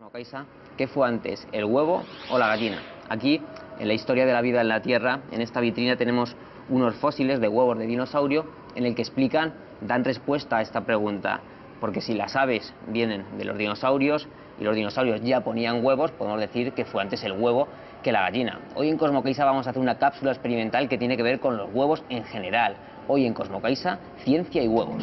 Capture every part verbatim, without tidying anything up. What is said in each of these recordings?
Kaisa, ¿qué fue antes, el huevo o la gallina? Aquí, en la historia de la vida en la Tierra, en esta vitrina tenemos unos fósiles de huevos de dinosaurio en el que explican, dan respuesta a esta pregunta. Porque si las aves vienen de los dinosaurios y los dinosaurios ya ponían huevos, podemos decir que fue antes el huevo que la gallina. Hoy en Cosmokaisa vamos a hacer una cápsula experimental que tiene que ver con los huevos en general. Hoy en Cosmokaisa, ciencia y huevos.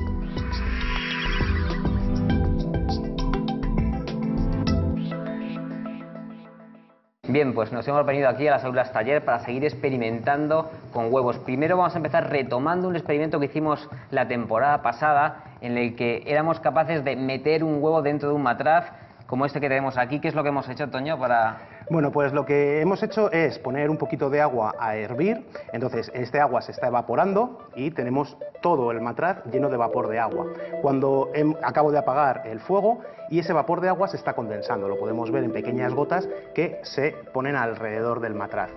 Bien, pues nos hemos venido aquí a las aulas taller para seguir experimentando con huevos. Primero vamos a empezar retomando un experimento que hicimos la temporada pasada, en el que éramos capaces de meter un huevo dentro de un matraz, como este que tenemos aquí. ¿Qué es lo que hemos hecho, Toño, para...? Bueno, pues lo que hemos hecho es poner un poquito de agua a hervir. Entonces este agua se está evaporando y tenemos todo el matraz lleno de vapor de agua. Cuando he, acabo de apagar el fuego y ese vapor de agua se está condensando, lo podemos ver en pequeñas gotas que se ponen alrededor del matraz.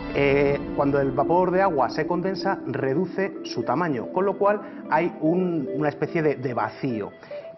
Eh, cuando el vapor de agua se condensa, reduce su tamaño, con lo cual hay un, una especie de, de vacío.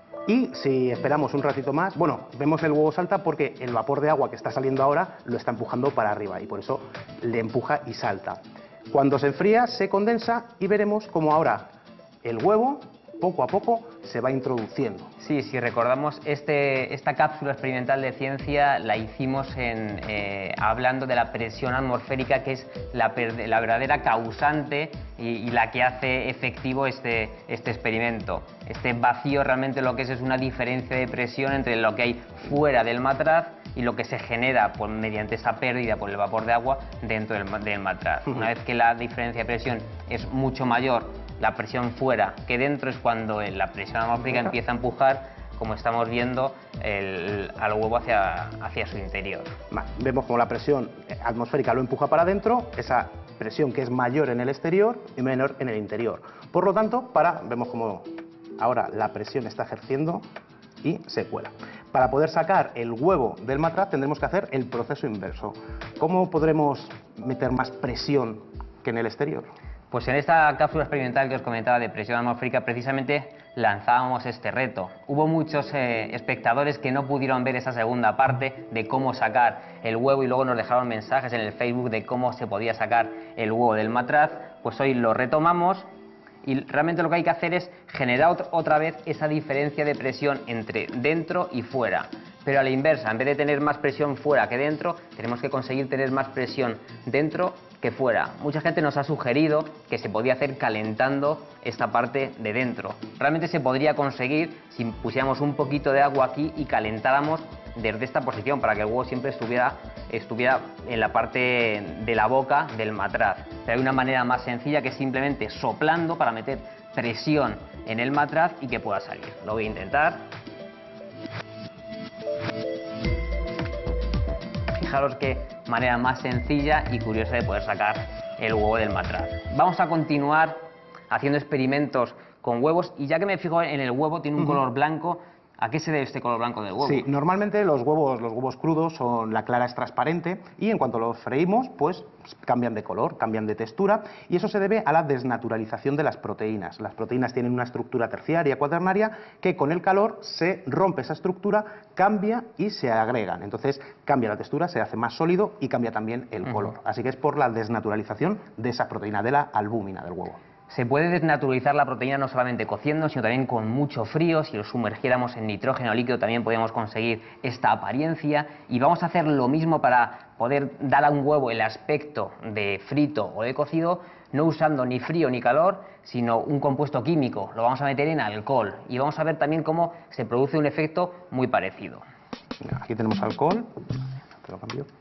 Y si esperamos un ratito más, bueno, vemos el huevo salta porque el vapor de agua que está saliendo ahora lo está empujando para arriba y por eso le empuja y salta. Cuando se enfría, se condensa y veremos cómo ahora el huevo, poco a poco, se va introduciendo. Sí, si recordamos, este, esta cápsula experimental de ciencia la hicimos en, eh, hablando de la presión atmosférica, que es la, la verdadera causante y, y la que hace efectivo este, este experimento. Este vacío realmente lo que es es una diferencia de presión entre lo que hay fuera del matraz y lo que se genera pues, mediante esa pérdida por el vapor de agua dentro del, del matraz. Uh-huh. Una vez que la diferencia de presión es mucho mayor, la presión fuera que dentro, es cuando la presión atmosférica empieza a empujar, como estamos viendo, el, al huevo hacia, hacia su interior. Vale, vemos como la presión atmosférica lo empuja para adentro, esa presión que es mayor en el exterior y menor en el interior. Por lo tanto, para, vemos como ahora la presión está ejerciendo y se cuela. Para poder sacar el huevo del matraz tendremos que hacer el proceso inverso. ¿Cómo podremos meter más presión que en el exterior? Pues en esta cápsula experimental que os comentaba de presión atmosférica, precisamente lanzábamos este reto. Hubo muchos eh, espectadores que no pudieron ver esa segunda parte de cómo sacar el huevo y luego nos dejaron mensajes en el Facebook de cómo se podía sacar el huevo del matraz. Pues hoy lo retomamos y realmente lo que hay que hacer es generar otra vez esa diferencia de presión entre dentro y fuera. Pero a la inversa, en vez de tener más presión fuera que dentro, tenemos que conseguir tener más presión dentro que fuera. Mucha gente nos ha sugerido que se podía hacer calentando esta parte de dentro. Realmente se podría conseguir si pusiéramos un poquito de agua aquí y calentáramos desde esta posición para que el huevo siempre estuviera, estuviera en la parte de la boca del matraz. Pero hay una manera más sencilla que es simplemente soplando para meter presión en el matraz y que pueda salir. Lo voy a intentar. Fijaros qué manera más sencilla y curiosa de poder sacar el huevo del matraz. Vamos a continuar haciendo experimentos con huevos y ya que me fijo en el huevo, tiene un uh-huh. color blanco. ¿A qué se debe este color blanco del huevo? Sí, normalmente los huevos, los huevos crudos, son, la clara es transparente y en cuanto los freímos, pues cambian de color, cambian de textura y eso se debe a la desnaturalización de las proteínas. Las proteínas tienen una estructura terciaria, cuaternaria, que con el calor se rompe esa estructura, cambia y se agregan. Entonces cambia la textura, se hace más sólido y cambia también el uh-huh. color. Así que es por la desnaturalización de esa proteína, de la albúmina del huevo. Se puede desnaturalizar la proteína no solamente cociendo, sino también con mucho frío. Si lo sumergiéramos en nitrógeno líquido también podríamos conseguir esta apariencia. Y vamos a hacer lo mismo para poder dar a un huevo el aspecto de frito o de cocido, no usando ni frío ni calor, sino un compuesto químico. Lo vamos a meter en alcohol y vamos a ver también cómo se produce un efecto muy parecido. Aquí tenemos alcohol. Te lo cambio.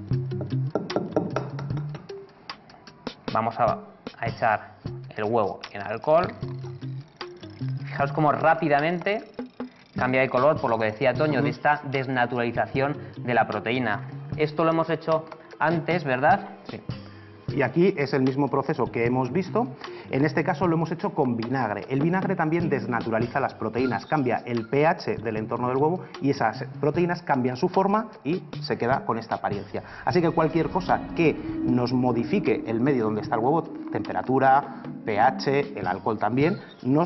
Vamos a, a echar el huevo en alcohol. Fijaos cómo rápidamente cambia de color, por lo que decía Toño, uh-huh. de esta desnaturalización de la proteína. Esto lo hemos hecho antes, ¿verdad? Sí. Y aquí es el mismo proceso que hemos visto. En este caso lo hemos hecho con vinagre. El vinagre también desnaturaliza las proteínas, cambia el pH del entorno del huevo y esas proteínas cambian su forma y se queda con esta apariencia. Así que cualquier cosa que nos modifique el medio donde está el huevo, temperatura, pH, el alcohol también, nos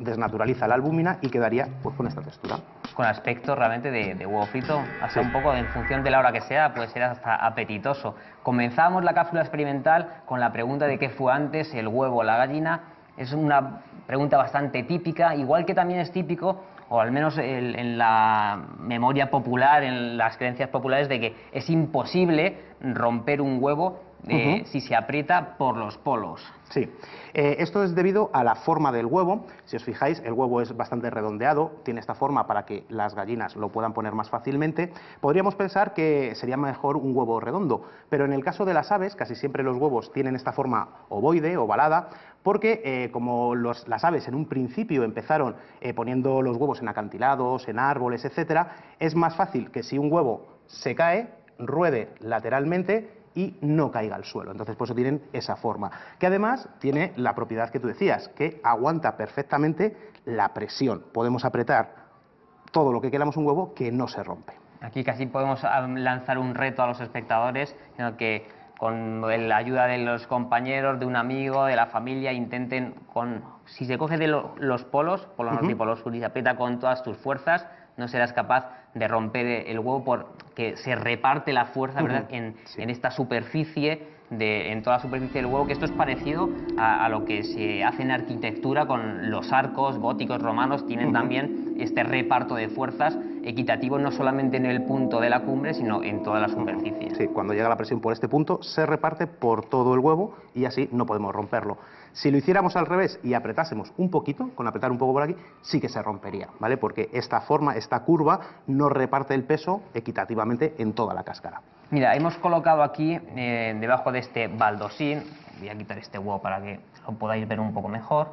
desnaturaliza la albúmina y quedaría pues con esta textura. Con aspecto realmente de, de huevo frito, hasta Sí. un poco en función de la hora que sea, puede ser hasta apetitoso. Comenzamos la cápsula experimental con la pregunta de qué fue antes, el huevo o la gallina. Es una pregunta bastante típica, igual que también es típico, o al menos el, en la memoria popular, en las creencias populares, de que es imposible romper un huevo eh, Uh-huh. si se aprieta por los polos. Sí, eh, esto es debido a la forma del huevo. Si os fijáis, el huevo es bastante redondeado, tiene esta forma para que las gallinas lo puedan poner más fácilmente. Podríamos pensar que sería mejor un huevo redondo, pero en el caso de las aves, casi siempre los huevos tienen esta forma ovoide, ovalada, porque eh, como los, las aves en un principio empezaron eh, poniendo los huevos en acantilados, en árboles, etcétera, es más fácil que si un huevo se cae, ruede lateralmente y no caiga al suelo. Entonces, por eso tienen esa forma, que además tiene la propiedad que tú decías, que aguanta perfectamente la presión. Podemos apretar todo lo que queramos un huevo que no se rompe. Aquí casi podemos ah, lanzar un reto a los espectadores, en el que con la ayuda de los compañeros, de un amigo, de la familia, intenten, con, si se coge de lo, los polos, polos norte y polos sur, y se aprieta con todas tus fuerzas, no serás capaz de romper el huevo porque se reparte la fuerza, ¿verdad?, Uh-huh. en, Sí. en esta superficie, de, en toda la superficie del huevo, que esto es parecido a, a lo que se hace en arquitectura con los arcos góticos romanos. Tienen Uh-huh. también este reparto de fuerzas equitativo, no solamente en el punto de la cumbre, sino en toda la superficie. Sí, cuando llega la presión por este punto, se reparte por todo el huevo y así no podemos romperlo. Si lo hiciéramos al revés y apretásemos un poquito, con apretar un poco por aquí, sí que se rompería, ¿vale? Porque esta forma, esta curva, no reparte el peso equitativamente en toda la cáscara. Mira, hemos colocado aquí, eh, debajo de este baldosín, voy a quitar este huevo para que lo podáis ver un poco mejor,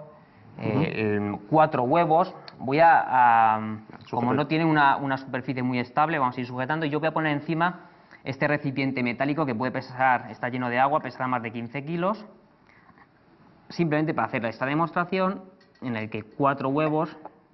eh, uh-huh. cuatro huevos. Voy a, a como no tiene una, una superficie muy estable, vamos a ir sujetando, y yo voy a poner encima este recipiente metálico que puede pesar, está lleno de agua, pesará más de quince kilos, simplemente para hacer esta demostración en el que cuatro huevos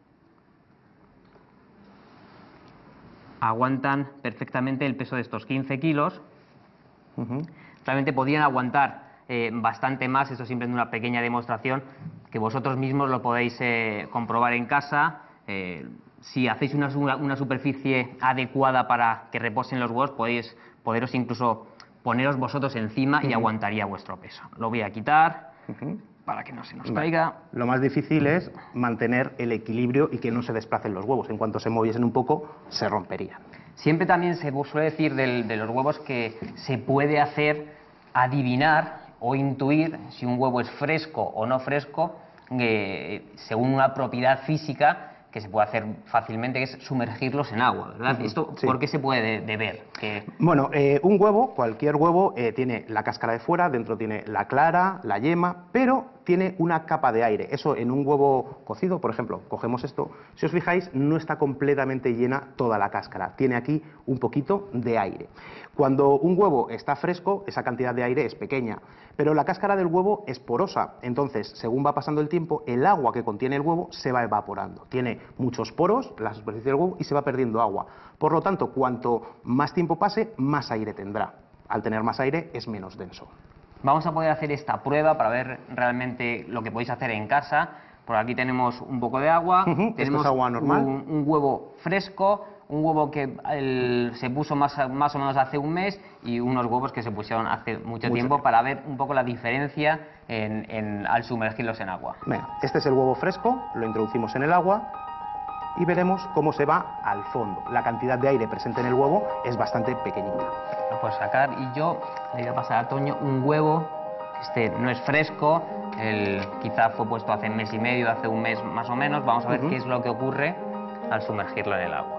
aguantan perfectamente el peso de estos quince kilos. Uh-huh. Realmente podrían aguantar eh, bastante más. Esto es simplemente una pequeña demostración que vosotros mismos lo podéis eh, comprobar en casa. Eh, si hacéis una, una superficie adecuada para que reposen los huevos, podéis poderos incluso poneros vosotros encima uh-huh. y aguantaría vuestro peso. Lo voy a quitar uh-huh. para que no se nos caiga. Lo más difícil es mantener el equilibrio y que no se desplacen los huevos. En cuanto se moviesen un poco, se romperían. Siempre también se suele decir del, de los huevos que se puede hacer adivinar o intuir si un huevo es fresco o no fresco, eh, según una propiedad física que se puede hacer fácilmente, que es sumergirlos en agua, ¿verdad? Uh-huh. ¿Esto sí. por qué se puede de, de ver? Que... Bueno, eh, un huevo, cualquier huevo, eh, tiene la cáscara de fuera, dentro tiene la clara, la yema, pero tiene una capa de aire. Eso en un huevo cocido, por ejemplo, cogemos esto, si os fijáis, no está completamente llena toda la cáscara, tiene aquí un poquito de aire. Cuando un huevo está fresco, esa cantidad de aire es pequeña, pero la cáscara del huevo es porosa, entonces, según va pasando el tiempo, el agua que contiene el huevo se va evaporando. Tiene muchos poros, la superficie del huevo, y se va perdiendo agua. Por lo tanto, cuanto más tiempo pase, más aire tendrá. Al tener más aire, es menos denso. Vamos a poder hacer esta prueba para ver realmente lo que podéis hacer en casa. Por aquí tenemos un poco de agua, uh-huh. tenemos es agua normal. Un, un huevo fresco, un huevo que el, se puso más, más o menos hace un mes y unos huevos que se pusieron hace mucho, mucho tiempo, tiempo para ver un poco la diferencia en, en, al sumergirlos en agua. Venga, este es el huevo fresco, lo introducimos en el agua y veremos cómo se va al fondo. La cantidad de aire presente en el huevo es bastante pequeñita. Lo puedo sacar y yo le voy a pasar a Toño un huevo. Este no es fresco, el, quizá fue puesto hace un mes y medio, hace un mes más o menos. Vamos a ver uh-huh. qué es lo que ocurre al sumergirlo en el agua.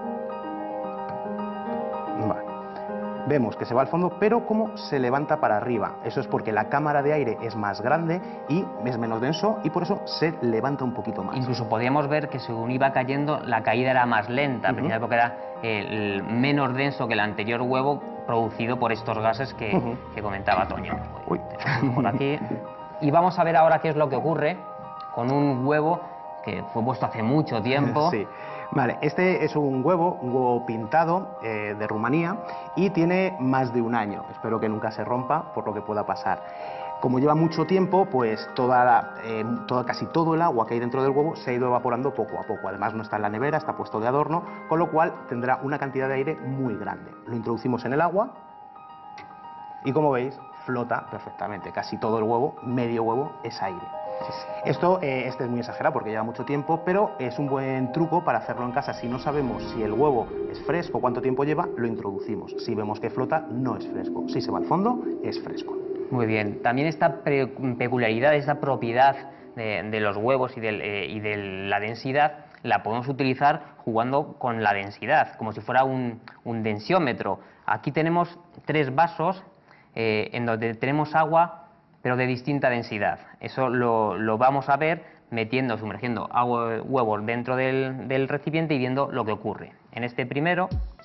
Vale. Vemos que se va al fondo, pero cómo se levanta para arriba. Eso es porque la cámara de aire es más grande y es menos denso y por eso se levanta un poquito más. Incluso podíamos ver que según iba cayendo, la caída era más lenta, uh-huh. porque era el menos denso que el anterior huevo, producido por estos gases que, uh-huh. que comentaba Toño. Uy. Por aquí. Y vamos a ver ahora qué es lo que ocurre con un huevo que fue puesto hace mucho tiempo. Sí. Vale, este es un huevo, un huevo pintado eh, de Rumanía y tiene más de un año. Espero que nunca se rompa por lo que pueda pasar. Como lleva mucho tiempo, pues toda la, eh, toda, casi todo el agua que hay dentro del huevo se ha ido evaporando poco a poco. Además no está en la nevera, está puesto de adorno, con lo cual tendrá una cantidad de aire muy grande. Lo introducimos en el agua y, como veis, flota perfectamente. Casi todo el huevo, medio huevo, es aire. Esto eh, este es muy exagerado porque lleva mucho tiempo, pero es un buen truco para hacerlo en casa. Si no sabemos si el huevo es fresco, cuánto tiempo lleva, lo introducimos. Si vemos que flota, no es fresco. Si se va al fondo, es fresco. Muy bien. También esta peculiaridad, esta propiedad de, de los huevos y, del, eh, y de la densidad, la podemos utilizar jugando con la densidad, como si fuera un, un densiómetro. Aquí tenemos tres vasos eh, en donde tenemos agua, pero de distinta densidad. Eso lo, lo vamos a ver metiendo, sumergiendo agua, huevos dentro del, del recipiente y viendo lo que ocurre. En este primero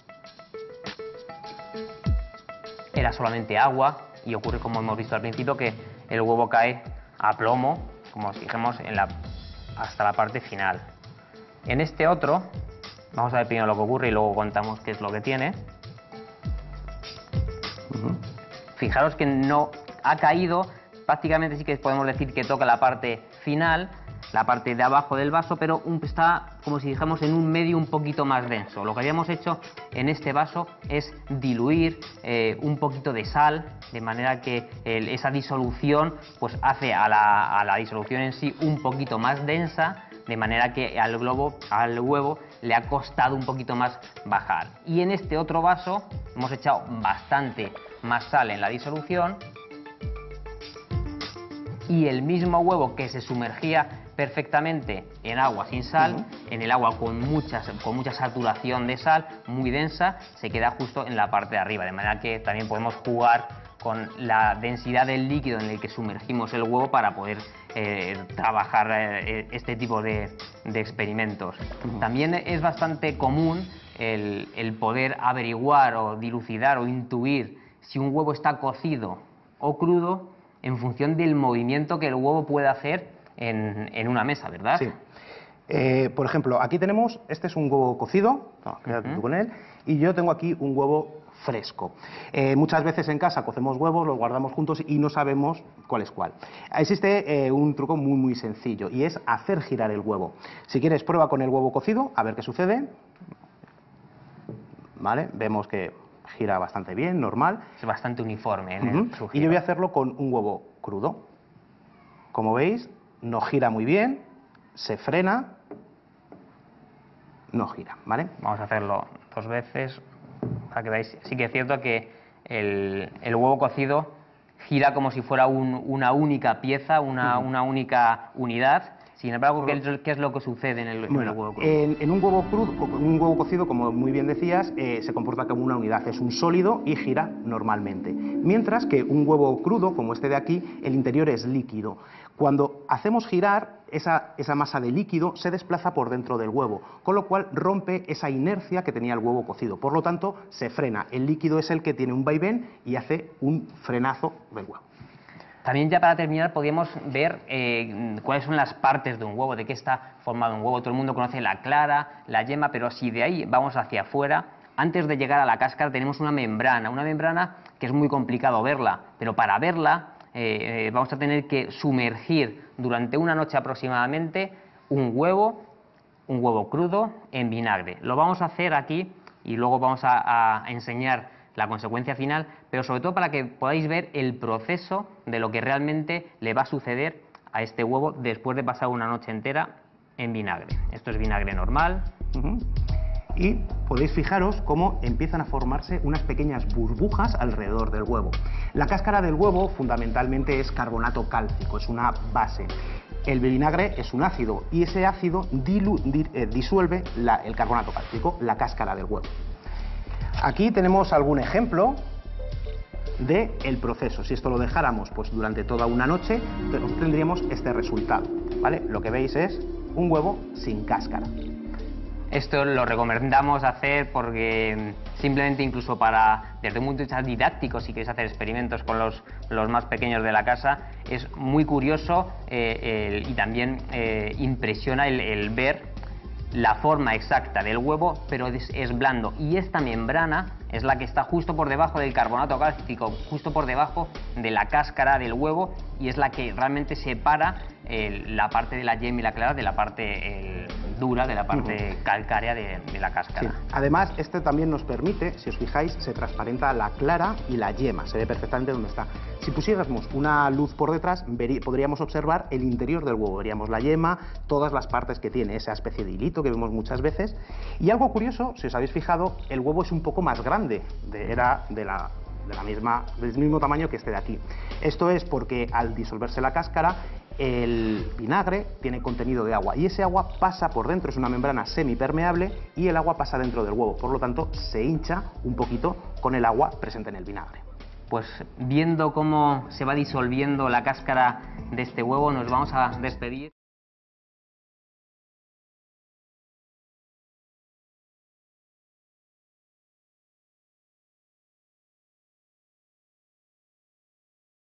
era solamente agua y ocurre, como hemos visto al principio, que el huevo cae a plomo, como os fijemos, en la, hasta la parte final. En este otro, vamos a ver primero lo que ocurre y luego contamos qué es lo que tiene. Uh-huh. Fijaros que no ha caído, prácticamente sí que podemos decir que toca la parte final, la parte de abajo del vaso, pero un, está, como si dijéramos, en un medio un poquito más denso. Lo que habíamos hecho en este vaso es diluir eh, un poquito de sal, de manera que el, esa disolución pues hace a la, a la disolución en sí un poquito más densa, de manera que al globo, al huevo, le ha costado un poquito más bajar. Y en este otro vaso hemos echado bastante más sal en la disolución, y el mismo huevo que se sumergía perfectamente en agua sin sal, uh-huh. en el agua con, muchas, con mucha saturación de sal, muy densa, se queda justo en la parte de arriba, de manera que también podemos jugar con la densidad del líquido en el que sumergimos el huevo para poder eh, trabajar eh, este tipo de, de experimentos. Uh-huh. También es bastante común el, el poder averiguar o dilucidar o intuir si un huevo está cocido o crudo en función del movimiento que el huevo puede hacer en, en una mesa, ¿verdad? Sí. Eh, por ejemplo, aquí tenemos, este es un huevo cocido, no, quédate tú con él, y yo tengo aquí un huevo fresco. Eh, muchas veces en casa cocemos huevos, los guardamos juntos y no sabemos cuál es cuál. Existe eh, un truco muy muy sencillo y es hacer girar el huevo. Si quieres, prueba con el huevo cocido, a ver qué sucede. Vale, vemos que gira bastante bien, normal. Es bastante uniforme en uh-huh. el, su giro. Y yo voy a hacerlo con un huevo crudo. Como veis, no gira muy bien, se frena, no gira, ¿vale? Vamos a hacerlo dos veces para que veáis. Sí que es cierto que el, el huevo cocido gira como si fuera un, una única pieza, una, uh-huh. una única unidad. Sin embargo, ¿qué es, ¿qué es lo que sucede en el, bueno, en el huevo crudo? En, en un huevo crudo, un huevo cocido, como muy bien decías, eh, se comporta como una unidad, es un sólido y gira normalmente. Mientras que un huevo crudo, como este de aquí, el interior es líquido. Cuando hacemos girar, esa, esa masa de líquido se desplaza por dentro del huevo, con lo cual rompe esa inercia que tenía el huevo cocido. Por lo tanto, se frena. El líquido es el que tiene un vaivén y hace un frenazo del huevo. También, ya para terminar, podríamos ver eh, cuáles son las partes de un huevo, de qué está formado un huevo. Todo el mundo conoce la clara, la yema, pero si de ahí vamos hacia afuera, antes de llegar a la cáscara tenemos una membrana, una membrana que es muy complicado verla, pero para verla eh, vamos a tener que sumergir durante una noche aproximadamente un huevo, un huevo crudo en vinagre. Lo vamos a hacer aquí y luego vamos a, a enseñar la consecuencia final, pero sobre todo para que podáis ver el proceso de lo que realmente le va a suceder a este huevo después de pasar una noche entera en vinagre. Esto es vinagre normal. Uh-huh. Y podéis fijaros cómo empiezan a formarse unas pequeñas burbujas alrededor del huevo. La cáscara del huevo fundamentalmente es carbonato cálcico, es una base. El vinagre es un ácido y ese ácido dilu, di, eh, disuelve la, el carbonato cálcico, la cáscara del huevo. Aquí tenemos algún ejemplo del proceso. Si esto lo dejáramos pues, durante toda una noche, tendríamos este resultado, ¿vale? Lo que veis es un huevo sin cáscara. Esto lo recomendamos hacer porque simplemente, incluso para, desde un punto de vista didáctico, si queréis hacer experimentos con los, los más pequeños de la casa, es muy curioso eh, el, y también eh, impresiona el, el ver la forma exacta del huevo, pero es, es blando. Y esta membrana es la que está justo por debajo del carbonato cálcico, justo por debajo de la cáscara del huevo, y es la que realmente separa el, la parte de la yema y la clara de la parte el, dura, de la parte uh-huh. calcárea de, de la cáscara. Sí. Además, este también nos permite, si os fijáis, se transparenta la clara y la yema, se ve perfectamente dónde está. Si pusiéramos una luz por detrás, verí, podríamos observar el interior del huevo, veríamos la yema, todas las partes que tiene, esa especie de hilito que vemos muchas veces. Y algo curioso, si os habéis fijado, el huevo es un poco más grande, de, era de la, de la misma, del mismo tamaño que este de aquí. Esto es porque al disolverse la cáscara, el vinagre tiene contenido de agua y ese agua pasa por dentro, es una membrana semipermeable y el agua pasa dentro del huevo, por lo tanto se hincha un poquito con el agua presente en el vinagre. Pues viendo cómo se va disolviendo la cáscara de este huevo, nos vamos a despedir.